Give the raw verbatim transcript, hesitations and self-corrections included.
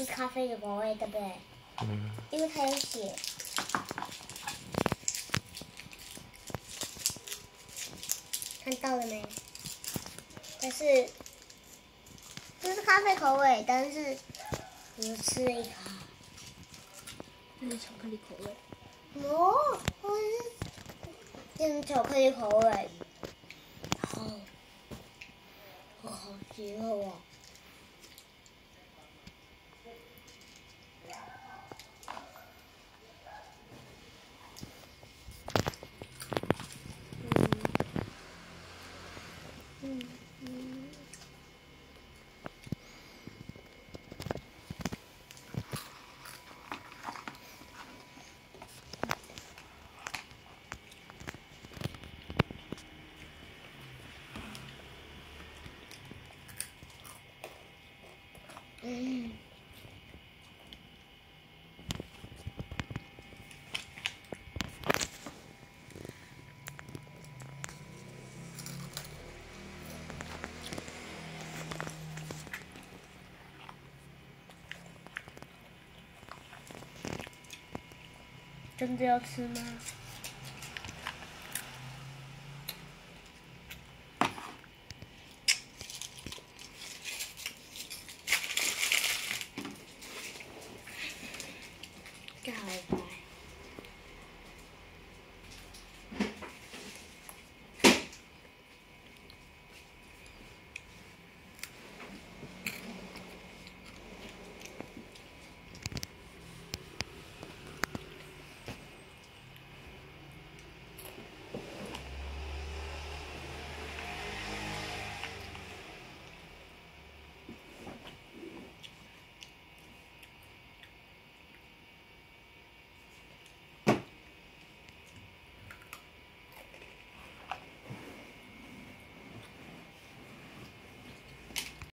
是咖啡的口味，对不对？ 嗯。 因为它有写。看到了没？但是这是咖啡口味，但是我吃了一口。 这是巧克力口味。 哦，我是变成巧克力口味。好，我好邪恶啊！嗯嗯。嗯。真的要吃吗？